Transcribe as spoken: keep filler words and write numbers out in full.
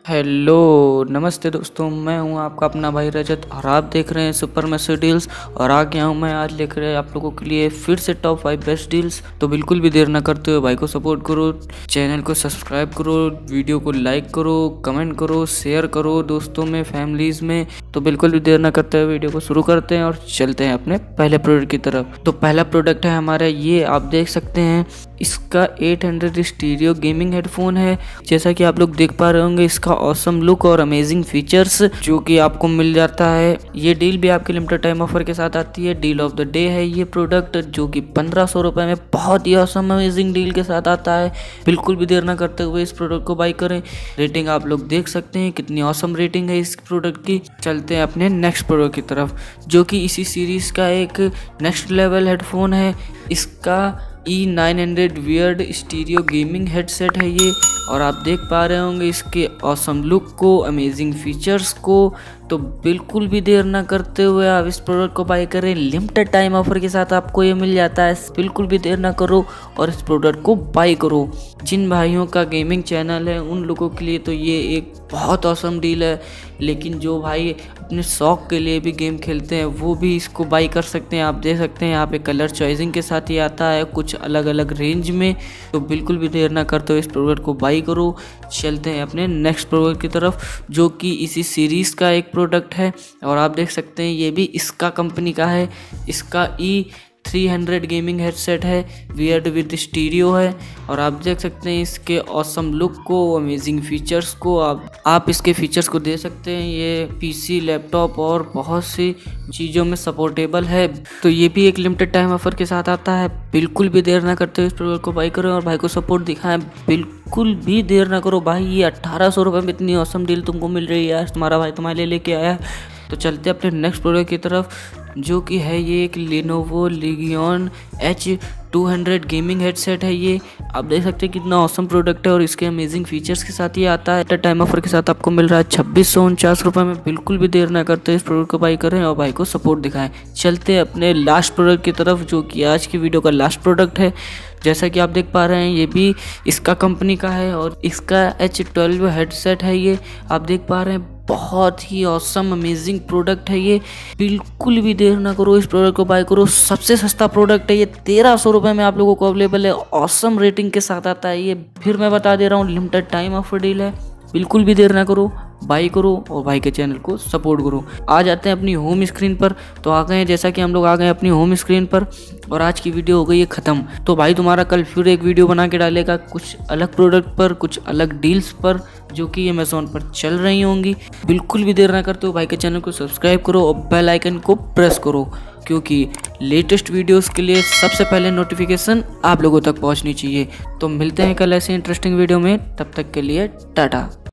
Hello नमस्ते दोस्तों, मैं हूं आपका अपना भाई रजत और आप देख रहे हैं सुपर मैसी डील्स। और आ गया हूं मैं आज लेकर आप लोगों के लिए फिर से टॉप फाइव बेस्ट डील्स। तो बिल्कुल भी देर ना करते हुए भाई को सपोर्ट करो, चैनल को सब्सक्राइब करो, वीडियो को लाइक करो, कमेंट करो, शेयर करो दोस्तों में, फैमिलीज में। तो बिल्कुल भी देर ना करते हुए वीडियो को शुरू करते हैं और चलते हैं अपने पहले प्रोडक्ट की तरफ। तो पहला प्रोडक्ट है हमारा ये, आप देख सकते हैं इसका आठ सौ स्टीरियो गेमिंग हेडफोन है। जैसा कि आप लोग देख पा रहे होंगे इसका ऑसम लुक और अमेजिंग फीचर्स जो कि आपको मिल जाता है। ये डील भी आपके लिमिटेड टाइम ऑफर के साथ आती है। डील ऑफ द डे है ये प्रोडक्ट, जो कि पंद्रह सौ रुपए में बहुत ही ऑसम अमेजिंग डील के साथ आता है। बिल्कुल भी देर ना करते हुए इस प्रोडक्ट को बाय करें। रेटिंग आप लोग देख सकते हैं कितनी ऑसम रेटिंग है इस प्रोडक्ट की। चलते हैं अपने नेक्स्ट प्रोडक्ट की तरफ, जो कि इसी सीरीज का एक नेक्स्ट लेवल हेडफोन है। इसका E nine hundred wired stereo gaming headset है ये। और आप देख पा रहे होंगे इसके ऑसम लुक को, अमेजिंग फीचर्स को। तो बिल्कुल भी देर ना करते हुए आप इस प्रोडक्ट को बाय करें। लिमिटेड टाइम ऑफर के साथ आपको ये मिल जाता है। बिल्कुल भी देर ना करो और इस प्रोडक्ट को बाय करो। जिन भाइयों का गेमिंग चैनल है उन लोगों के लिए तो ये एक बहुत ऑसम डील है, लेकिन जो भाई अपने शौक के लिए भी गेम खेलते हैं वो भी इसको बाय कर सकते हैं। आप देख सकते हैं यहाँ पे कलर चॉइसिंग के साथ ही आता है, कुछ अलग अलग रेंज में। तो बिल्कुल भी देर ना करते हुए इस प्रोडक्ट को बाय करो। चलते हैं अपने नेक्स्ट प्रोडक्ट की तरफ, जो कि इसी सीरीज़ का एक प्रोडक्ट है। और आप देख सकते हैं ये भी इसका कंपनी का है। इसका E three hundred gaming headset है, वियर्ड विद स्टीरियो है। और आप देख सकते हैं इसके ऑसम लुक को, अमेजिंग फीचर्स को। आप आप इसके फीचर्स को दे सकते हैं। ये पीसी, लैपटॉप और बहुत सी चीज़ों में सपोर्टेबल है। तो ये भी एक लिमिटेड टाइम ऑफर के साथ आता है। बिल्कुल भी देर ना करते हुए इस प्रोडक्ट को बाय करें और भाई को सपोर्ट दिखाएं। बिल्कुल भी देर ना करो भाई, ये अट्ठारह सौ रुपये में इतनी ऑसम डील तुमको मिल रही है यार, तुम्हारा भाई तुम्हारे लिए लेके आया है। तो चलते अपने नेक्स्ट प्रोडक्ट की तरफ, जो कि है ये एक Lenovo Legion H two hundred gaming headset है ये। आप देख सकते हैं कितना ऑसम प्रोडक्ट है और इसके अमेजिंग फीचर्स के साथ ये आता है। टाइम ऑफर के साथ आपको मिल रहा है छब्बीस सौ उनचास रुपये में। बिल्कुल भी देर ना करते इस प्रोडक्ट को बाय करें और भाई को सपोर्ट दिखाएं। चलते अपने लास्ट प्रोडक्ट की तरफ, जो कि आज की वीडियो का लास्ट प्रोडक्ट है। जैसा कि आप देख पा रहे हैं ये भी इसका कंपनी का है और इसका एच ट्वेल्व हेडसेट है ये। आप देख पा रहे हैं बहुत ही ऑसम अमेजिंग प्रोडक्ट है ये। बिल्कुल भी देर ना करो, इस प्रोडक्ट को बाय करो। सबसे सस्ता प्रोडक्ट है ये, तेरह सौ रुपये में आप लोगों को अवेलेबल है। ऑसम रेटिंग के साथ आता है ये। फिर मैं बता दे रहा हूँ, लिमिटेड टाइम ऑफर डील है। बिल्कुल भी देर ना करो, बाय करो और भाई के चैनल को सपोर्ट करो। आ जाते हैं अपनी होम स्क्रीन पर। तो आ गए हैं, जैसा कि हम लोग आ गए अपनी होम स्क्रीन पर और आज की वीडियो हो गई है ख़त्म। तो भाई तुम्हारा कल फिर एक वीडियो बना के डालेगा कुछ अलग प्रोडक्ट पर, कुछ अलग डील्स पर, जो कि अमेज़ॉन पर चल रही होंगी। बिल्कुल भी देर ना करते हो, भाई के चैनल को सब्सक्राइब करो और बेल आइकन को प्रेस करो, क्योंकि लेटेस्ट वीडियोस के लिए सबसे पहले नोटिफिकेशन आप लोगों तक पहुंचनी चाहिए। तो मिलते हैं कल ऐसे इंटरेस्टिंग वीडियो में, तब तक के लिए टाटा।